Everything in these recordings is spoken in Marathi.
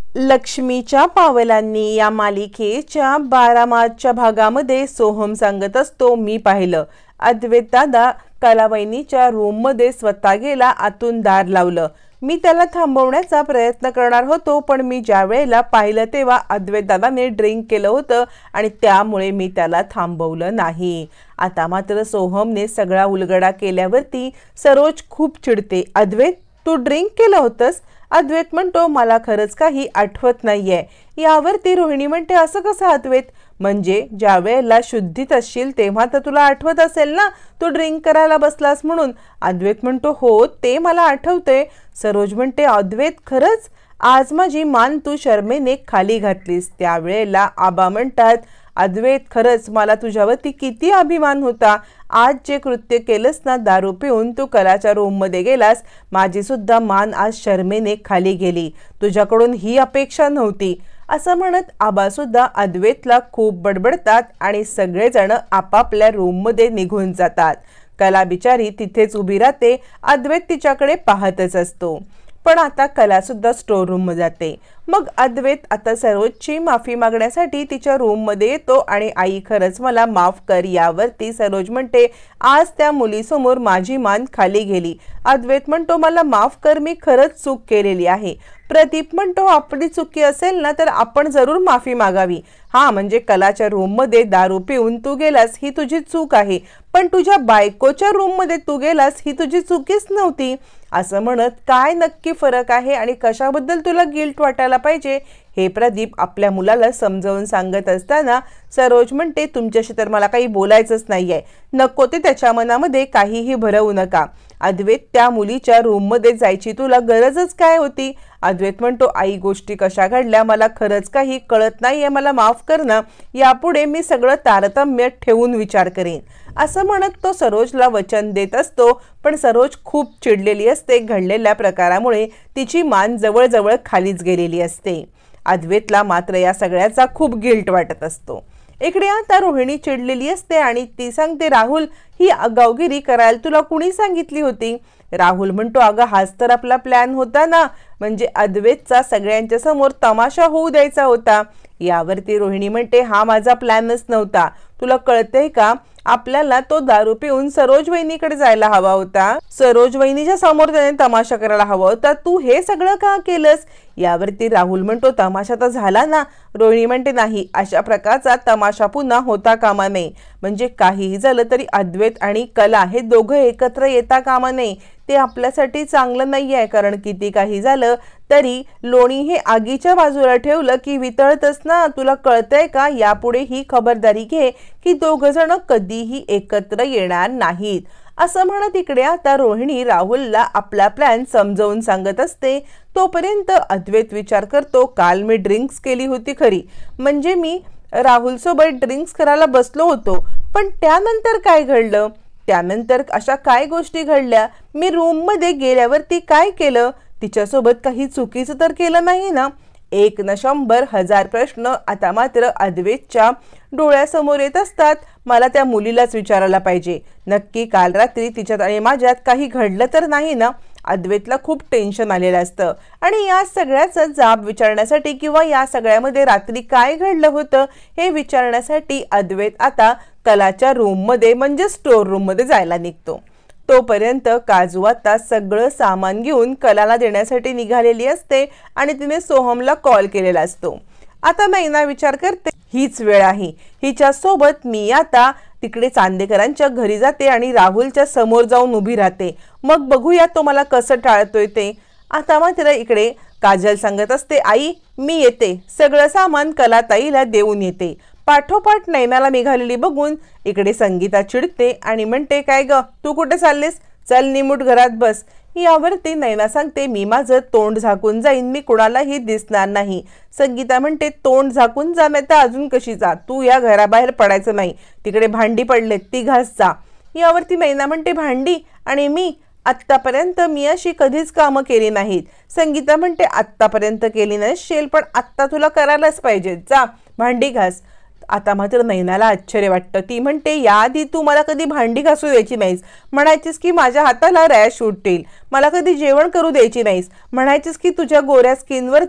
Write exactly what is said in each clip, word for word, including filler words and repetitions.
लक्ष्मीच्या पावलांनी या मालिकेच्या बारा मार्चच्या भागामध्ये सोहम सांगत असतो, मी पाहिलं अद्वैत दादा कलावहिनीच्या रूम मध्ये स्वतः गेला, आतून दार लावलं. मी त्याला थांबवण्याचा प्रयत्न करणार होतो, पण मी ज्या वेळेला पाहिलं तेव्हा अद्वैत दादाने ड्रिंक केलं होतं आणि त्यामुळे मी त्याला थांबवलं नाही. आता मात्र सोहमने सगळा उलगडा केल्यावरती सरोज खूप चिडते. अद्वैत, तू ड्रिंक केलं होतंस? अद्वैत म्हणतो, मला खरंच काही आठवत नाहीये. यावरती रोहिणी म्हणते, असं कसं अद्वैत? म्हणजे ज्या वेळेला शुद्धीत असशील तेव्हा तर तुला आठवत असेल ना तू ड्रिंक करायला बसलास म्हणून. अद्वैत म्हणतो, हो ते मला आठवते. सरोज म्हणते, अद्वैत खरंच आज माझी मान तू शर्मेने खाली घातलीस. त्यावेळेला आबा म्हणतात, अद्वैत खरंच मला तुझ्यावरती किती अभिमान होता. आज जे कृत्य केलंस ना, दारू पिऊन तू कलाच्या रूम मध्ये गेलास, माझी सुद्धा मान आज शर्मेने खाली गेली. तुझ्याकडून ही अपेक्षा नव्हती. असं म्हणत आबा सुद्धा अद्वैतला खूप बडबडतात आणि सगळेजण आपापल्या रूम मध्ये निघून जातात. कला बिचारी तिथेच उभी राहते. अद्वैत तिच्याकडे पाहतच असतो. पण आता कला सुद्धा स्टोर रूम मध्ये जाते. मग अद्वैत आता सरोजची माफी मागण्यासाठी तिच्या रूम मध्ये येतो आणि आई खरंच मला माफ कर. यावरती सरोज म्हणते, आज त्या मुलीसमोर माझी मान खाली गेली. अद्वैत म्हणतो, मला माफ कर, मी खरंच चूक केलेली आहे. प्रदीप म्हणतो, आपली चुकी असेल ना तर आपण जरूर माफी मागावी. हा म्हणजे कलाच्या रूम मध्ये दारू पिऊन तू गेलास ही तुझी चूक आहे, पण तुझ्या बायकोच्या रूम मध्ये तू गेलास ही तुझी चुकीच नव्हती. असं म्हणत काय नक्की फरक आहे आणि कशाबद्दल तुला गिल्ट वाटायला पाहिजे हे प्रदीप आपल्या मुलाला समजावून सांगत असताना सरोज म्हणते, तुमच्याशी तर मला काही बोलायचंच नाहीये. नको ते त्याच्या मनामध्ये काहीही भरवू नका. अद्वैत, त्या मुलीच्या रूम मध्ये जायची तुला गरजच काय होती? अद्वैत म्हणतो, आई गोष्टी कशा घडल्या मला खरंच काही कळत नाहीये, मला माफ कर ना. यापुढे मी सगळं तारतम्य ठेवून विचार करेन. असं म्हणत तो सरोजला वचन देत असतो. पण सरोज खूप चिडलेली असते. घडलेल्या प्रकारामुळे तिची मान जवळजवळ खालीच गेलेली असते. अद्वैतला मात्र या सगळ्याचा खूप गिल्ट वाटत असतो. इकडे आता रोहिणी चिडलेली असते आणि ती सांगते, राहुल ही आगाऊगिरी करायला तुला कुणी सांगितली होती? राहुल म्हणतो, अगं हाच तर आपला प्लॅन होता ना, म्हणजे अद्वैतचा सगळ्यांच्या समोर तमाशा होऊ द्यायचा होता. यावरती रोहिणी म्हणते, हा माझा प्लॅनच नव्हता. तुला कळतंय का, आपल्याला तो दारू पिऊन सरोज वहिनीकडे जायला हवा होता. सरोज वहिनीच्या समोर त्याने तमाशा करायला हवा होता. तू हे सगळं का केलंस? यावरती राहुल म्हणतो, तमाशा तर झाला ना. रोहिणी म्हणते, नाही, अशा प्रकारचा तमाशा पुन्हा होता कामा नये. म्हणजे काहीही झालं तरी अद्वैत आणि कला हे दोघं एकत्र येता कामा नये. ते आपल्यासाठी चांगलं नाही आहे. कारण किती काही झालं तरी लोणी हे आगीच्या बाजूला ठेवलं की वितळतच ना. तुला कळतंय का? यापुढे ही खबरदारी घे की दोघ जण कधीही एकत्र येणार नाहीत. असं म्हणत इकडे आता रोहिणी राहुलला आपला प्लॅन समजावून सांगत असते. तोपर्यंत अद्वैत विचार करतो, काल मी ड्रिंक्स केली होती खरी, म्हणजे मी राहुल सोबत ड्रिंक्स करायला बसलो होतो, पण त्यानंतर काय घडलं? त्यानंतर अशा काय गोष्टी घडल्या? मी रूम मध्ये गेल्यावरती काय केलं? तिच्यासोबत काही चुकीचं तर केलं नाही ना? एक न शंभर हजार प्रश्न आता मात्र अद्वैतच्या डोळ्यासमोर येत असतात. मला त्या मुलीलाच विचारायला पाहिजे, नक्की काल रात्री तिच्यात आणि माझ्यात काही घडलं तर नाही ना? अद्वैतला खूप टेन्शन आलेलं असतं आणि या सगळ्याचा जाब विचारण्यासाठी किंवा या सगळ्यामध्ये रात्री काय घडलं होतं हे विचारण्यासाठी अद्वैत आता कलाच्या रूम मध्ये म्हणजे स्टोर रूम मध्ये जायला निघतो. तोपर्यंत काजू आता सगळं सामान घेऊन कलाला देण्यासाठी निघालेली असते आणि तिने सोहमला कॉल केलेला असतो. आता नैना विचार करते, हीच वेळ आहे, हिच्या सोबत मी आता तिकडे चांदेकरांच्या घरी जाते आणि राहुलच्या समोर जाऊन उभी राहते. मग बघूया तो मला कसं टाळतोय ते. आता मात्र इकडे काजल सांगत असते, आई मी येते, सगळं सामान कलाताईला देऊन येते. पाठोपाठ नैनाला निघालेली बघून इकडे संगीता चिडते आणि म्हणते, काय ग तू कुठे चाललेस? चल निमूट घरात बस. यावरती नैना सांगते, मी माझं तोंड झाकून जाईन, मी कुणालाही दिसणार नाही. संगीता म्हणते, तोंड झाकून जा नाही तर अजून कशी जा, तू या घराबाहेर पडायचं नाही. तिकडे भांडी पडलेत ती घास जा. यावरती नैना म्हणते, भांडी? आणि मी आत्तापर्यंत मी अशी कधीच कामं केली नाहीत. संगीता म्हणते, आत्तापर्यंत केली नसेल पण आत्ता तुला करायलाच पाहिजे, जा भांडी घास. आता मात्र नैनाला आश्चर्य वाटतं. ती म्हणते, याआधी तू मला कधी भांडी घासू द्यायची नाहीस, म्हणायचीस की माझ्या हाताला रॅश उठतील. मला कधी जेवण करू द्यायची नाहीस, म्हणायचीस की तुझ्या गोऱ्या स्किनवरती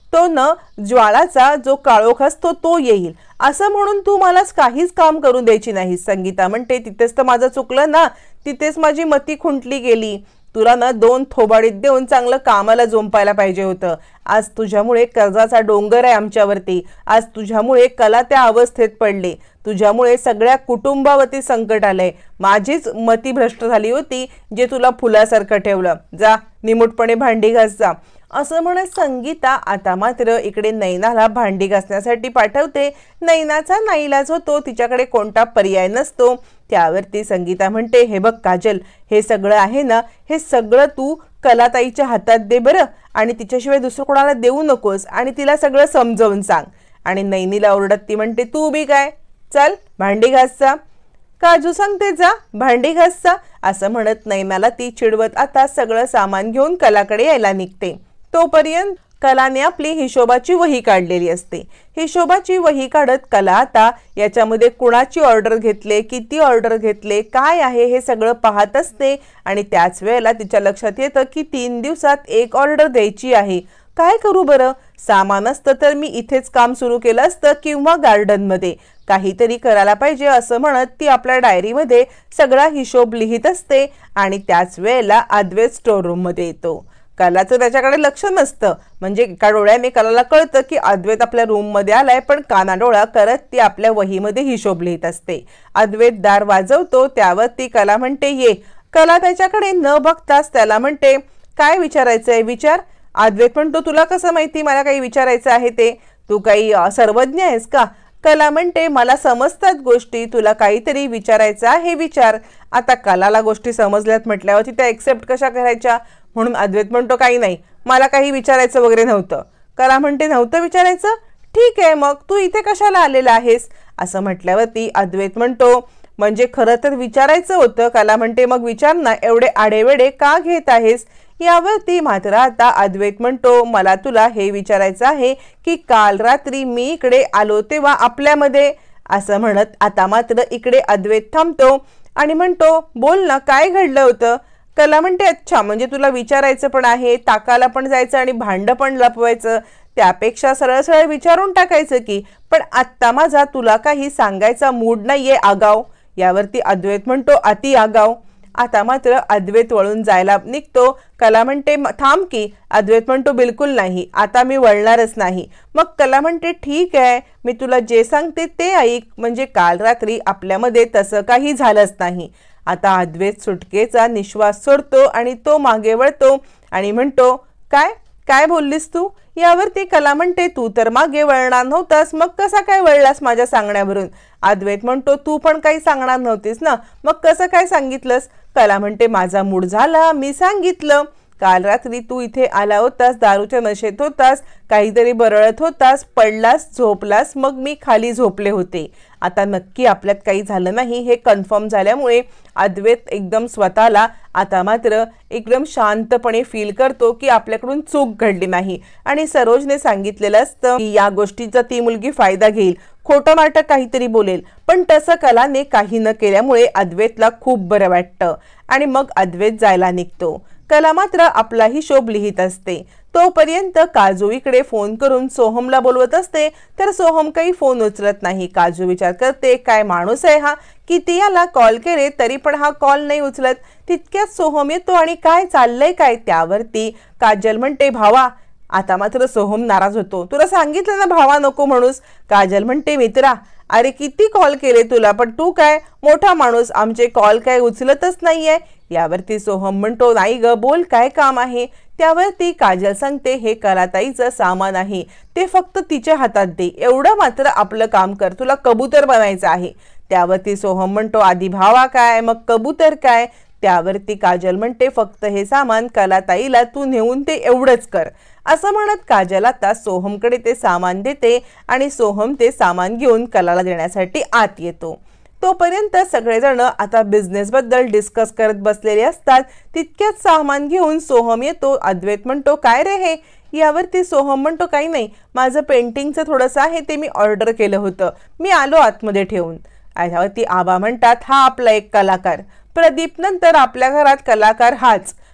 तो न ज्वाळाचा जो काळोख असतो तो येईल असं म्हणून तू मलाच काहीच काम करू द्यायची नाही. संगीता म्हणते तिथेच तर माझं चुकलं ना, तिथेच माझी मती खुंटली गेली. तुला ना दोन थोबाडीत देऊन चांगलं कामाला जोंपायला पाहिजे होतं. आज तुझ्यामुळे कर्जाचा डोंगर आहे आमच्यावरती. आज तुझ्यामुळे कला त्या अवस्थेत पडली. तुझ्यामुळे सगळ्या कुटुंबावरती संकट आलंय. माझीच मती भ्रष्ट झाली होती जे तुला फुलासारखं ठेवलं. जा निमूटपणे भांडी घास जा असं म्हणत संगीता आता मात्र इकडे नैनाला भांडी घासण्यासाठी पाठवते. नैनाचा नाईलाज होतो, तिच्याकडे कोणता पर्याय नसतो. त्यावरती संगीता म्हणते हे बघ काजल, हे सगळं आहे ना, हे सगळं तू कलाताईच्या हातात दे बरं, आणि तिच्याशिवाय दुसरं कोणाला देऊ नकोस, आणि तिला सगळं समजावून सांग. आणि नैनीला ओरडत ती म्हणते तू बी काय, चल भांडी घासचा. काजू सांगते जा भांडी घासचा असं म्हणत नैनाला ती चिडवत आता सगळं सामान घेऊन कलाकडे यायला निघते. तोपर्यंत कलाने आपली हिशोबाची वही काढलेली असते. हिशोबाची वही काढत कला आता याच्यामध्ये कुणाची ऑर्डर घेतले, किती ऑर्डर घेतले, काय आहे हे सगळं पाहत असते. आणि त्याच वेळेला तिच्या लक्षात येतं की तीन दिवसात एक ऑर्डर द्यायची आहे. काय करू बरं, सामान असतं तर मी इथेच काम सुरू केलं असतं किंवा गार्डनमध्ये, काहीतरी करायला पाहिजे असं म्हणत ती आपल्या डायरीमध्ये सगळा हिशोब लिहित असते. आणि त्याच वेळेला अद्वैत स्टोर रूम मध्ये येतो. कलाचं त्याच्याकडे लक्ष नसतं, म्हणजे एका डोळ्याने कलाला कळतं की अद्वैत आपल्या रूम मध्ये आलाय, पण कानाडोळा करत ती आपल्या वहीमध्ये हिशोब लिहित असते. अद्वैत दार वाजवतो, त्यावर ती कला म्हणते ये. कला त्याच्याकडे न बघताच त्याला म्हणते काय विचारायचंय विचार. अद्वैत म्हणतो तुला कसं माहिती मला काही विचारायचं आहे ते, तू काही सर्वज्ञ आहेस का. कला म्हणते मला समजतात गोष्टी, तुला काहीतरी विचारायचं आहे विचार. आता कलाला गोष्टी समजल्यात म्हटल्यावर त्या एक्सेप्ट कशा करायच्या, म्हणून अद्वैत म्हणतो काही नाही, मला काही विचारायचं वगैरे नव्हतं. कला म्हणते नव्हतं विचारायचं, ठीक आहे मग तू इथे कशाला आलेला आहेस असं म्हटल्यावरती अद्वैत म्हणतो म्हणजे खरं तर विचारायचं होतं. कला म्हणते मग विचार ना, एवढे आडेवेडे का घेत आहेस. यावरती मात्र आता अद्वैत म्हणतो मला तुला हे विचारायचं आहे की काल रात्री मी इकडे आलो तेव्हा आपल्यामध्ये, असं म्हणत आता मात्र इकडे अद्वैत थांबतो आणि म्हणतो बोल ना काय घडलं होतं. कला म्हणते अच्छा म्हणजे तुला विचारायचं पण आहे, ताकाला पण जायचं आणि भांड पण लपवायचं, त्यापेक्षा सरळ सरळ विचारून टाकायचं की, पण आत्ता माझा तुला काही सांगायचा मूड नाहीये आगाव. यावरती अद्वैत म्हणतो अति आगाव. आता मात्र अद्वैत वळून जायला निघतो. कला म्हणते थांब की. अद्वैत म्हणतो बिलकुल नाही, आता मी वळणारच नाही. मग कला म्हणते ठीक आहे, मी तुला जे सांगते ते ऐक, म्हणजे काल रात्री आपल्यामध्ये तसं काही झालंच नाही. आता अद्वैत सुटकेचा निश्वास सोडतो आणि तो मागे वळतो आणि म्हणतो काय काय बोललीस तू. यावरती कला म्हणते तू तर मागे वळणार नव्हतास, मग कसा काय वळलास माझ्या सांगण्यावरून. अद्वैत म्हणतो तू पण काही सांगणार नव्हतीस ना, मग कसं काय सांगितलंस. कला म्हणते माझा मूड झाला, मी सांगितलं. काल रात्री तू इथे आला होतास, दारूच्या नशेत होतास, काहीतरी बरळत होतास, पडलास, झोपलास, मग मी खाली झोपले होते. आता नक्की आपल्यात काही झालं नाही हे कन्फर्म झाल्यामुळे अद्वैत एकदम स्वतःला आता मात्र एकदम शांतपणे फील करतो की आपल्याकडून चूक घडली नाही. आणि सरोजने सांगितलेलं असतं की या गोष्टीचा ती मुलगी फायदा घेईल, खोटं नाटक काहीतरी बोलेल, पण तसं कलाने काही न केल्यामुळे अद्वैतला खूप बरं वाटतं. आणि मग अद्वैत जायला निघतो. कला मात्र आपला हिशोब लिहित असते. तोपर्यंत काजू इकडे फोन करून सोहमला बोलवत असते, तर सोहम काही फोन उचलत नाही. काजू विचार करते काय माणूस आहे हा, किती याला कॉल केले तरी पण हा कॉल नाही उचलत. तितक्यात सोहम येतो आणि काय चाललंय काय. त्यावरती काजल म्हणते भावा. आता मात्र सोहम नाराज होतो, तुला सांगितलं ना भावा नको म्हणूस. काजल म्हणते मित्रा अरे किती कॉल केले तुला, पण तू काय मोठा माणूस, आमचे कॉल काय उचलतच नाहीये. यावरती सोहम म्हणतो नाही ग बोल काय काम आहे. त्यावरती काजल सांगते हे कलाताईचं सामान आहे, ते फक्त तिच्या हातात दे, एवढं मात्र आपलं काम कर, तुला कबूतर बनायचं आहे. त्यावरती सोहम म्हणतो आधी भावा काय मग कबूतर काय. त्यावरती काजल म्हणते फक्त हे सामान कलाताईला तू नेऊन ते एवढंच कर. असं म्हणत काजल आता सोहमकडे ते सामान देते आणि सोहम ते सामान घेऊन कलाला देण्यासाठी आत येतो. तोपर्यंत सगळेजण आता बिझनेस बद्दल डिस्कस करत बसलेले असतात. तितक्यात सामान घेऊन सोहम येतो. अद्वैत म्हणतो काय रे हे. यावरती सोहम म्हणतो काही नाही, माझं पेंटिंगचं थोडंसं आहे ते मी ऑर्डर केलं होतं, मी आलो आतमध्ये ठेवून. यावरती आबा म्हणतात हा आपला एक कलाकार. प्रदीप नंतर आपल्या घरात कलाकार हाच.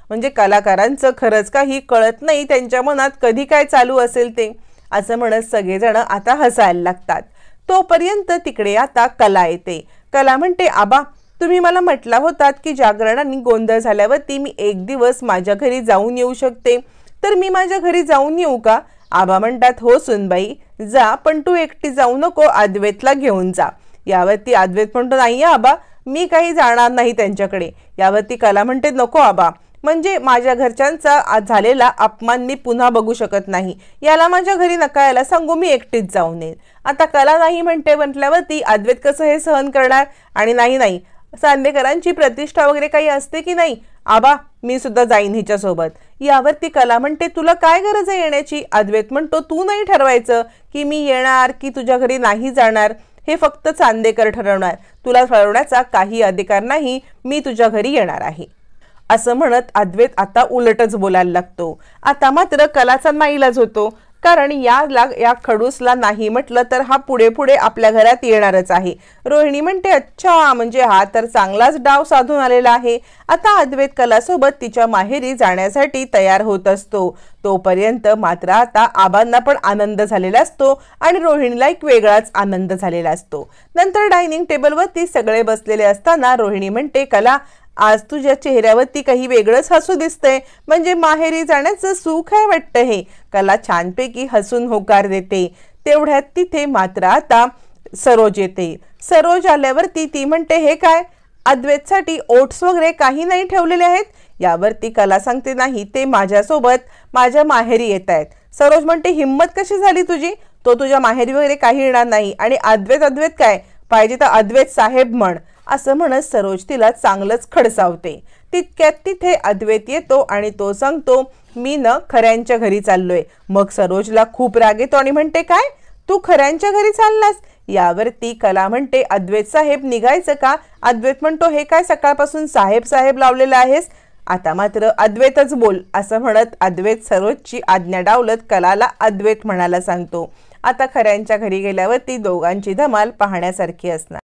म्हणजे कलाकारांचं खरंच काही कळत नाही त्यांच्या मनात कधी काय चालू असेल ते, असं म्हणत सगळेजण आता हसायला लागतात. तोपर्यंत तिकडे आता कला येते. कला म्हणते, आबा तुम्ही मला म्हटला होतात की जागरण आणि गोंधळ झाल्यावरती मी एक दिवस माझ्या घरी जाऊन येऊ शकते, तर मी माझ्या घरी जाऊन येऊ का? आबा म्हणतात, हो सुनबाई जा, पण तू एकटी जाऊ नको, अद्वैतला घेऊन जा. यावरती अद्वैत म्हणतो, नाही आबा मी काही जाणार नाही त्यांच्याकडे. यावरती कला म्हणते, नको आबा, म्हणजे माझ्या घरच्यांचा झालेला अपमान मी पुन्हा बघू शकत नाही, याला माझ्या घरी नका यायला सांगू, मी एकटीच जाऊन येईल. आता कला नाही म्हणते म्हटल्यावरती अद्वैत कसं हे सहन करणार? आणि नाही नाही चांदेकरांची प्रतिष्ठा वगैरे काही असते की नाही, आबा मी सुद्धा जाईन हिच्या सोबत. यावरती कला म्हणते, तुला काय गरज आहे येण्याची? अद्वैत म्हणतो, तू नाही ठरवायचं की मी येणार की तुझ्या घरी नाही जाणार, हे फक्त चांदेकर ठरवणार, तुला ठरवण्याचा काही अधिकार नाही, मी तुझ्या घरी येणार आहे. असं म्हणत अद्वैत आता उलटच बोलायला लागतो. आता मात्र कलाचा नाईलाज होतो, कारण या या खडूसला नाही म्हटलं तर हा पुढे पुढे आपल्या घरात येणारच आहे. रोहिणी म्हणते, अच्छा म्हणजे हा तर चांगलाच डाव साधून आलेला आहे. आता अद्वैत कलासोबत तिच्या माहेरी जाण्यासाठी तयार होत असतो. तोपर्यंत मात्र आता आबांना पण आनंद झालेला असतो आणि रोहिणीला एक वेगळाच आनंद झालेला असतो. नंतर डायनिंग टेबलवरती सगळे बसलेले असताना रोहिणी म्हणते, कला आज तुझ्या चेहऱ्यावरती काही वेगळंच हसू दिसतंय, म्हणजे माहेरी जाण्याचं सुख आहे वाटतं हे. कला छानपैकी हसून होकार देते. तेवढ्यात तिथे मात्र आता सरोज येते. सरोज आल्यावरती ती म्हणते, हे काय अद्वैतसाठी ओट्स वगैरे काही नाही ठेवलेले आहेत? यावरती कला सांगते, नाही ते माझ्यासोबत माझ्या माहेरी येत आहेत. सरोज म्हणते, हिम्मत कशी झाली तुझी? तो तुझ्या माहेरी वगैरे काही येणार नाही, आणि अद्वैत अद्वैत काय, पाहिजे तर अद्वैत साहेब म्हण, असं म्हणत सरोज तिला चांगलंच खडसावते. तितक्यात तिथे अद्वैत येतो आणि तो सांगतो, मी न खऱ्यांच्या घरी चाललोय. मग सरोजला खूप राग येतो आणि म्हणते, काय तू खऱ्यांच्या घरी चाललास? यावरती कला म्हणते, अद्वैत साहेब निघायचं का? अद्वैत म्हणतो, हे काय सकाळपासून साहेब साहेब लावलेलं आहेस? आता मात्र अद्वैतच बोल, असं म्हणत अद्वैत सरोजची आज्ञा डावलत कलाला अद्वैत म्हणायला सांगतो. आता खऱ्यांच्या घरी गेल्यावरती दोघांची धमाल पाहण्यासारखी असणार.